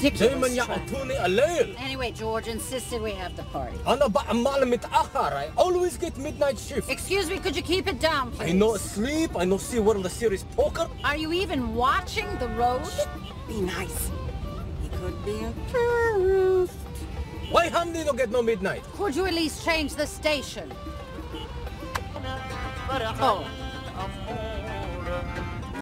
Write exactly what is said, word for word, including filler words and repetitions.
ridiculous traffic. Anyway, George insisted we have the party. I always get midnight shift. Excuse me, could you keep it down, please? I no sleep, I no see World Series poker. Are you even watching the road? Be nice. He could be a terrorist. Why Hamdi no get no midnight? Could you at least change the station? Oh.